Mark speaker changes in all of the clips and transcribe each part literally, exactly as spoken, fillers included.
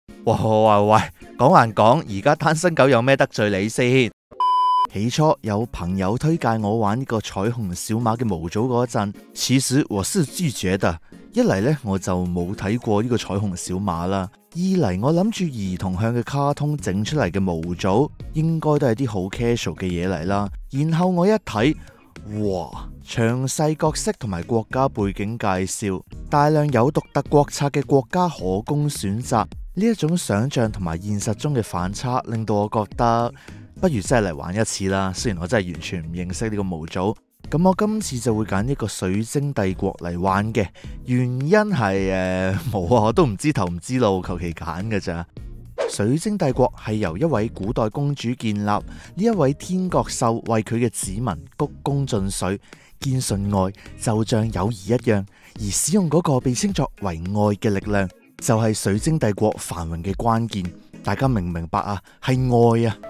Speaker 1: 喂喂喂，講還講，而家單身狗有咩得罪你先？起初有朋友推介我玩呢個彩虹小馬嘅模組嗰陣，其實我是拒絕的。一嚟呢，我就冇睇過呢個彩虹小馬啦；二嚟我諗住兒童向嘅卡通整出嚟嘅模組，應該都係啲好 casual 嘅嘢嚟啦。然後我一睇，哇！詳細角色同埋國家背景介紹，大量有獨特國策嘅國家可供選擇，呢一種想象同埋現實中嘅反差，令到我覺得不如真係嚟玩一次啦。雖然我真係完全唔認識呢個模組，咁我今次就會揀呢個水晶帝國嚟玩嘅。原因係誒冇啊，我都唔知頭唔知路，求其揀㗎咋。水晶帝國係由一位古代公主建立，呢一位天國獸為佢嘅子民鞠躬盡瘁，堅信愛就像友誼一樣，而使用嗰個被稱作為愛嘅力量，就係水晶帝國繁榮嘅關鍵。大家明唔明白啊？係愛啊！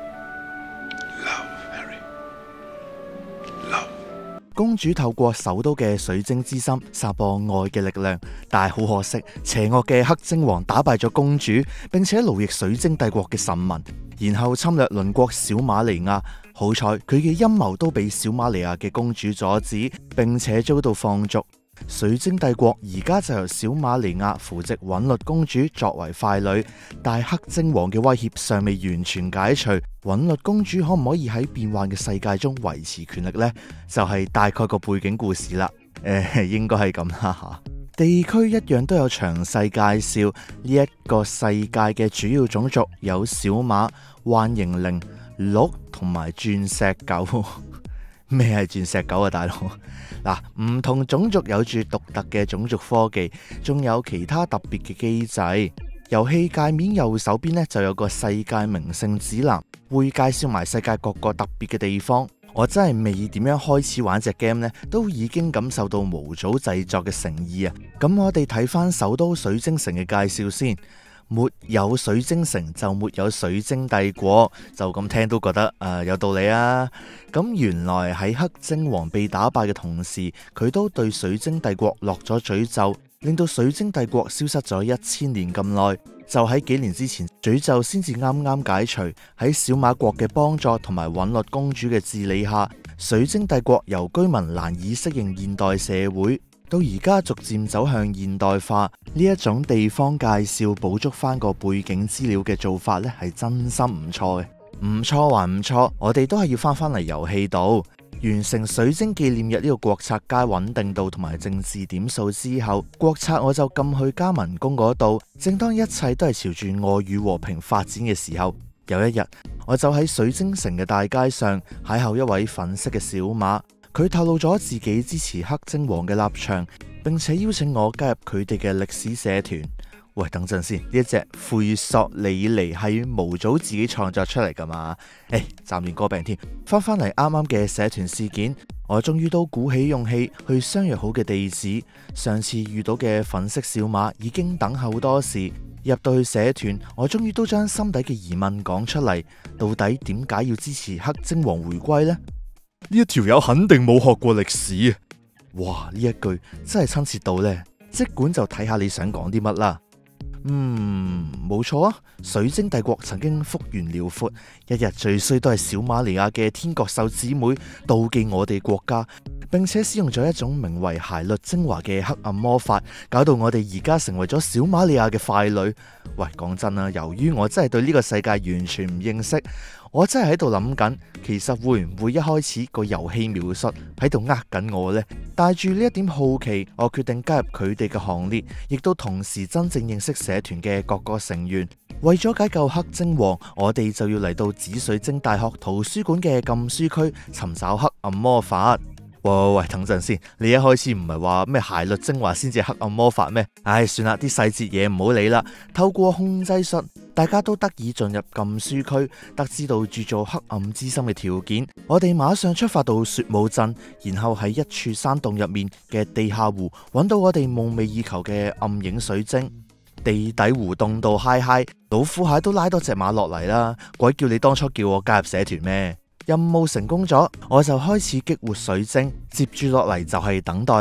Speaker 1: 公主透過首都嘅水晶之心散播愛嘅力量，但係好可惜，邪惡嘅黑晶王打敗咗公主，並且奴役水晶帝國嘅臣民，然後侵略鄰國小馬尼亞。好彩佢嘅陰謀都被小馬尼亞嘅公主阻止，並且遭到放逐。水晶帝國而家就由小馬尼亞扶植韻律公主作為傀儡，但黑晶王嘅威脅尚未完全解除。韻律公主可唔可以喺變幻嘅世界中維持權力呢？就係、是、大概個背景故事啦。誒、呃，應該係咁啦。地區一樣都有詳細介紹。呢、這、一個世界嘅主要種族有小馬、幻形靈、鹿同埋鑽石狗。咩係鑽石狗啊，大佬？嗱，唔同種族有住獨特嘅種族科技，仲有其他特別嘅機制。遊戲界面右手邊呢，就有個世界名勝指南，會介紹埋世界各個特別嘅地方。我真係未點樣開始玩隻 game 呢，都已經感受到模組製作嘅誠意啊！咁我哋睇翻首都水晶城嘅介紹先。沒有水晶城就沒有水晶帝國，就咁聽都覺得誒、呃、有道理啊！咁原來喺黑晶王被打敗嘅同時，佢都對水晶帝國落咗詛咒，令到水晶帝國消失咗一千年咁耐。就喺幾年之前，詛咒先至啱啱解除。喺小馬國嘅幫助同埋韻律公主嘅治理下，水晶帝國由居民難以適應現代社會，到而家逐漸走向現代化。呢一種地方介紹補足翻個背景資料嘅做法呢，係真心唔錯嘅。唔錯還唔錯，我哋都係要翻返嚟遊戲度。完成水晶紀念日呢個國策加穩定度同埋政治點數之後，國策我就撳去加民工嗰度。正當一切都係朝住愛與和平發展嘅時候，有一日我就喺水晶城嘅大街上邂逅一位粉色嘅小馬。佢透露咗自己支持黑晶王嘅立場，並且邀請我加入佢哋嘅歷史社團。喂，等陣先，呢一隻灰索里尼係模組自己創作出嚟噶嘛？誒，暫亂歌病添。翻返嚟啱啱嘅社團事件，我終於都鼓起勇氣去相約好嘅地址。上次遇到嘅粉色小馬已經等候多時。入到去社團，我終於都將心底嘅疑問講出嚟。到底點解要支持黑晶王回歸呢？呢一條友肯定冇學過歷史啊！哇，呢一句真係親切到呢，即管就睇下你想講啲乜啦。嗯，冇錯啊！水晶帝國曾經幅員遼闊，一日最衰都係小馬尼亞嘅天國獸姊妹妒忌我哋國家，並且使用咗一種名為骸律精華嘅黑暗魔法，搞到我哋而家成為咗小馬尼亞嘅傀儡。喂，講真啊，由於我真係對呢個世界完全唔認識，我真係喺度諗緊，其實會唔會一開始個遊戲描述喺度呃緊我呢？帶住呢一點好奇，我決定加入佢哋嘅行列，亦都同時真正認識社團嘅各個成員。為咗解救黑晶王，我哋就要嚟到紫水晶大學圖書館嘅禁書區尋找黑暗魔法。喂喂喂，等陣先，你一開始唔係話咩骸律精華先至黑暗魔法咩？唉，算啦，啲細節嘢唔好理啦。透過控制術，大家都得以進入禁書區，得知到鑄造黑暗之心嘅條件。我哋馬上出發到雪舞鎮，然後喺一處山洞入面嘅地下湖揾到我哋夢寐以求嘅暗影水晶。地底湖凍到嗨嗨，老虎蟹都拉多隻馬落嚟啦！鬼叫你當初叫我加入社團咩？任務成功咗，我就開始激活水晶，接住落嚟就係等待啦。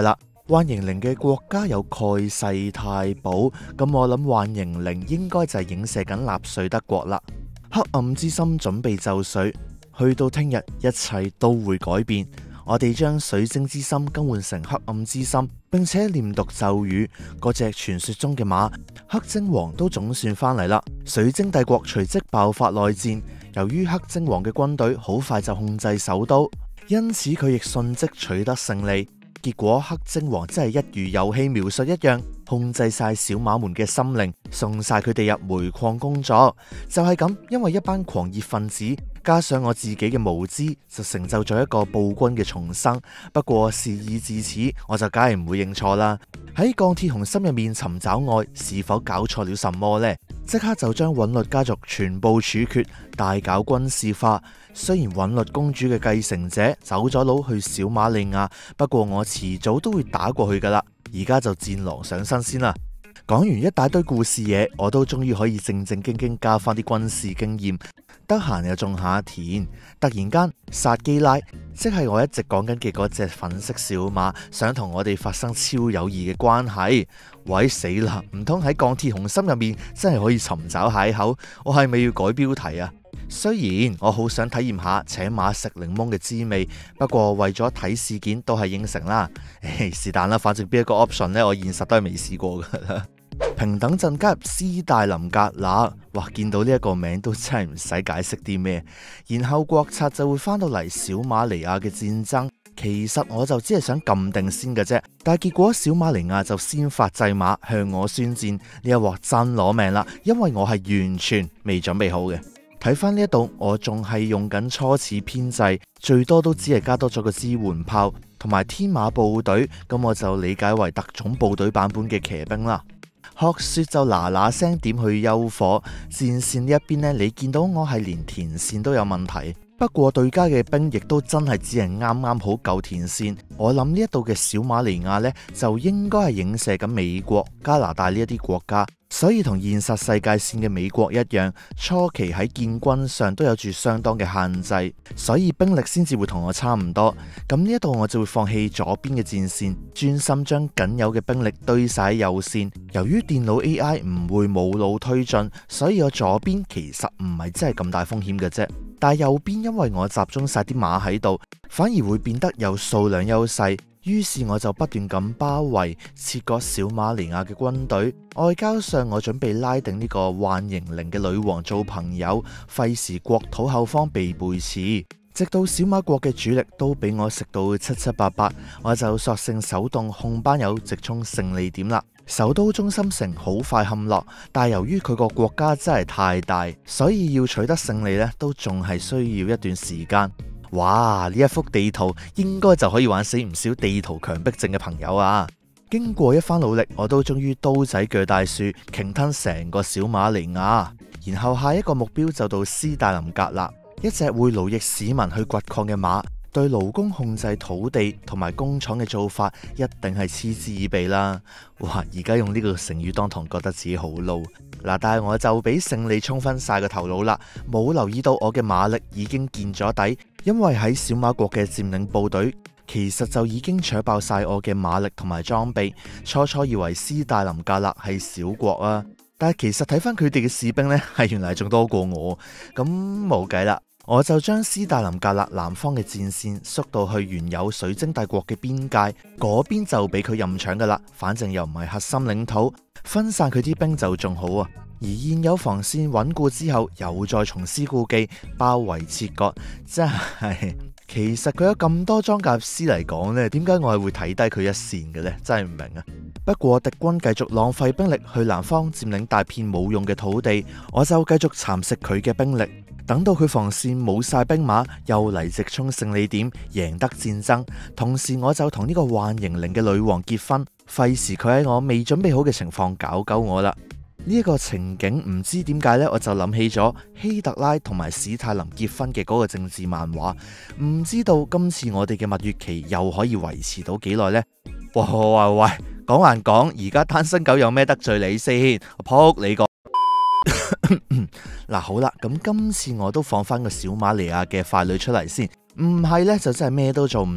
Speaker 1: 幻形靈嘅國家有蓋世太保，咁我諗幻形靈應該就係影射緊納粹德國啦。黑暗之心準備就緒，去到聽日一切都會改變。我哋將水晶之心更換成黑暗之心，並且念讀咒語，嗰隻傳說中嘅馬黑精王都總算翻嚟啦。水晶帝國隨即爆發內戰，由於黑精王嘅軍隊好快就控制首都，因此佢亦迅即取得勝利。結果黑精王真係一如遊戲描述一樣，控制晒小馬們嘅心靈，送晒佢哋入煤礦工作。就係咁，因為一班狂熱分子加上我自己嘅無知，就成就咗一個暴君嘅重生。不過事已至此，我就梗係唔會認錯啦。喺鋼鐵雄心入面尋找愛，是否搞錯了什麼呢？即刻就將韻律家族全部處決，大搞軍事化。雖然韻律公主嘅繼承者走咗佬去小馬利亞，不過我遲早都會打過去噶啦。而家就戰狼上身先啦。講完一大堆故事嘢，我都終於可以正正經經加翻啲軍事經驗。得閒又種下田。突然間，薩基拉，即係我一直講緊嘅嗰隻粉色小馬，想同我哋發生超友誼嘅關係。喂，死啦！唔通喺鋼鐵雄心入面真係可以尋找邂逅？我係咪要改標題啊？雖然我好想體驗下請馬食檸檬嘅滋味，不過為咗睇事件都係應承啦。誒，是但啦，反正邊一個 option 呢，我現實都係未試過噶啦。平等鎮加入斯大林格勒，哇！見到呢一個名都真係唔使解釋啲咩。然後國策就會翻到嚟小馬尼亞嘅戰爭。其實我就只係想撳定先嘅啫，但係結果小馬尼亞就先發制馬向我宣戰，呢一鑊真攞命啦，因為我係完全未準備好嘅。睇翻呢一度，我仲係用緊初始編制，最多都只係加多咗個支援炮同埋天馬部隊，咁我就理解為特種部隊版本嘅騎兵啦。學說就嗱嗱聲點去休火，戰線呢一邊呢，你見到我係連田線都有問題。不過對家嘅兵亦都真係只係啱啱好夠田線。我諗呢一度嘅小馬尼亞呢，就應該係影射緊美國、加拿大呢一啲國家。所以同現實世界線嘅美國一樣，初期喺建軍上都有住相當嘅限制，所以兵力先至會同我差唔多。咁呢一度我就會放棄左邊嘅戰線，專心將僅有嘅兵力堆晒喺右線。由於電腦 A I 唔會冇腦推進，所以我左邊其實唔係真係咁大風險嘅啫。但係右邊因為我集中晒啲馬喺度，反而會變得有數量優勢。於是我就不斷咁包圍切割小馬尼亞嘅軍隊，外交上我準備拉定呢個幻形靈嘅女王做朋友，費事國土後方被背刺。直到小馬國嘅主力都俾我食到七七八八，我就索性手動控班友直衝勝利點啦。首都中心城好快陷落，但係由於佢個國家真係太大，所以要取得勝利呢都仲係需要一段時間。哇！呢一幅地圖應該就可以玩死唔少地圖強迫症嘅朋友啊！經過一番努力，我都終於刀仔鋸大樹，鯨吞成個小馬尼亞。然後下一個目標就到斯大林格勒，一隻會勞役市民去掘礦嘅馬，對勞工控制土地同埋工廠嘅做法一定係嗤之以鼻啦。哇！而家用呢個成語當堂覺得自己好撈。嗱，但係我就俾勝利沖昏晒個頭腦啦，冇留意到我嘅馬力已經見咗底，因為喺小馬國嘅佔領部隊其實就已經搶爆晒我嘅馬力同埋裝備。初初以為斯大林格勒係小國啊，但係其實睇翻佢哋嘅士兵呢，係原來仲多過我，咁冇計啦。我就將斯大林格勒南方嘅戰線縮到去原有水晶帝國嘅邊界，嗰邊就俾佢任搶噶啦，反正又唔係核心領土，分散佢啲兵就仲好啊。而現有防線穩固之後，又再重施故技，包圍切割，真係其實佢有咁多裝甲師嚟講呢，點解我係會睇低佢一線嘅呢？真係唔明啊！不過敵軍繼續浪費兵力去南方佔領大片冇用嘅土地，我就繼續蠶食佢嘅兵力。等到佢防線冇晒兵馬，又嚟直衝勝利點，贏得戰爭。同時我就同呢個幻形靈嘅女王結婚，費事佢喺我未準備好嘅情況搞鳩我啦。呢、這、一個情景唔知點解呢，我就諗起咗希特拉同埋史泰林結婚嘅嗰個政治漫畫。唔知道今次我哋嘅蜜月期又可以維持到幾耐呢？喂喂喂，講還講，而家單身狗有咩得罪你先？我撲你個！嗱好啦，咁今次我都放翻個小馬尼亞嘅傀儡出嚟先，唔係呢，就真係咩都做唔到啊！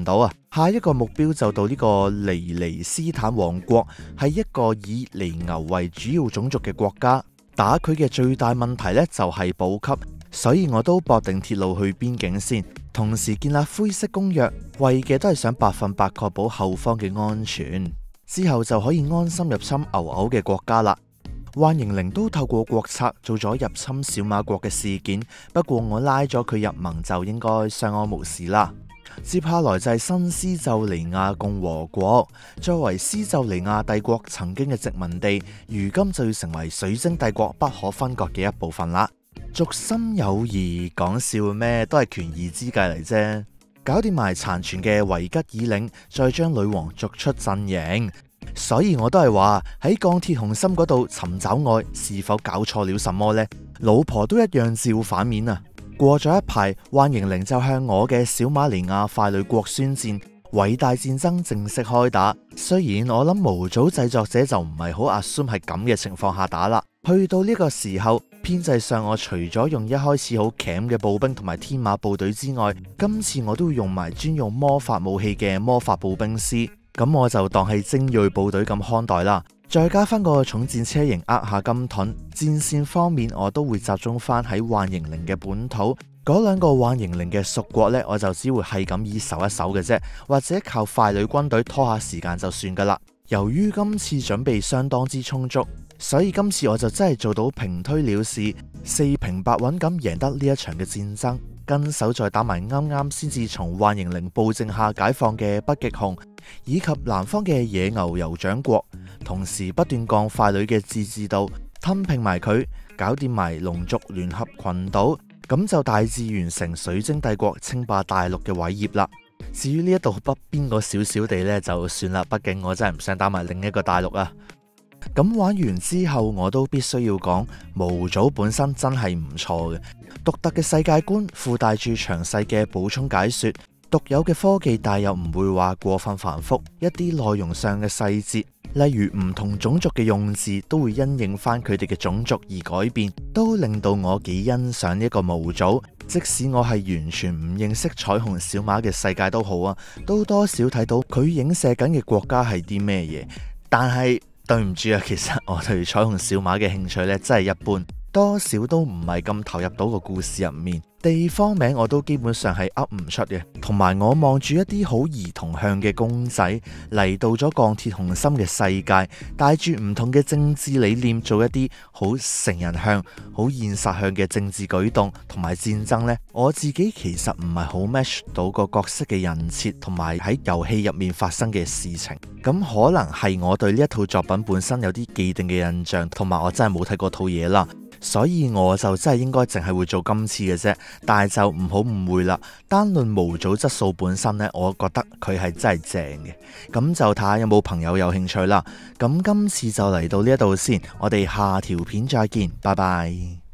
Speaker 1: 下一個目標就到呢個尼尼斯坦王國，係一個以尼牛為主要種族嘅國家。打佢嘅最大問題呢，就係補給，所以我都駁定鐵路去邊境先，同時建立灰色公約，為嘅都係想百分百確保後方嘅安全，之後就可以安心入侵牛牛嘅國家啦。幻形靈都透過國策做咗入侵小馬國嘅事件，不過我拉咗佢入盟就應該相安無事啦。接下來就係新斯就尼亞共和國，作為斯就尼亞帝國曾經嘅殖民地，如今就要成為水晶帝國不可分割嘅一部分啦。軸心友誼，講笑咩？都係權宜之計嚟啫。搞掂埋殘存嘅維吉爾領，再將女王逐出陣營。所以我都係話喺鋼鐵雄心嗰度尋找愛，是否搞錯了什麼呢？老婆都一樣照反面啊！過咗一排，幻形靈就向我嘅小馬尼亞傀儡國宣戰，偉大戰爭正式開打。雖然我諗模組製作者就唔係好 assume 係咁嘅情況下打啦。去到呢個時候，編制上我除咗用一開始好鉗嘅步兵同埋天馬部隊之外，今次我都會用埋專用魔法武器嘅魔法步兵師。咁我就當係精銳部隊咁看待啦。再加翻個重戰車型扼下金盾。戰線方面我都會集中翻喺幻形靈嘅本土，嗰兩個幻形靈嘅屬國呢，我就只會係咁以守一守嘅啫，或者靠傀儡軍隊拖下時間就算噶啦。由於今次準備相當之充足，所以今次我就真係做到平推了事，四平八穩咁贏得呢一場嘅戰爭。跟手再打埋啱啱先至從幻形靈暴政下解放嘅北極熊，以及南方嘅野牛酋長國，同時不斷降傀儡嘅自治度，吞併埋佢，搞掂埋龍族聯合群島，咁就大致完成水晶帝國稱霸大陸嘅偉業啦。至於呢一度北邊個小小地呢，就算啦，畢竟我真係唔想打埋另一個大陸啊。咁玩完之後，我都必須要講，模組本身真係唔錯嘅，獨特嘅世界觀附帶住詳細嘅補充解說，獨有嘅科技，但又唔會話過分繁複，一啲內容上嘅細節，例如唔同種族嘅用字都會因應翻佢哋嘅種族而改變，都令到我幾欣賞呢一個模組。即使我係完全唔認識彩虹小馬嘅世界都好啊，都多少睇到佢影射緊嘅國家係啲咩嘢。但係對唔住啊，其實我對彩虹小馬嘅興趣呢，真係一般，多少都唔係咁投入到個故事入面。地方名我都基本上係噏唔出嘅，同埋我望住一啲好兒童向嘅公仔嚟到咗鋼鐵雄心嘅世界，帶住唔同嘅政治理念，做一啲好成人向、好現實向嘅政治舉動同埋戰爭呢，我自己其實唔係好 match 到個角色嘅人設同埋喺遊戲入面發生嘅事情。咁可能係我對呢一套作品本身有啲既定嘅印象，同埋我真係冇睇過套嘢啦。所以我就真係應該淨係會做今次嘅啫，但係就唔好誤會啦。單論模組質素本身呢，我覺得佢係真係正嘅。咁就睇下有冇朋友有興趣啦。咁今次就嚟到呢一度先，我哋下條片再見，拜拜。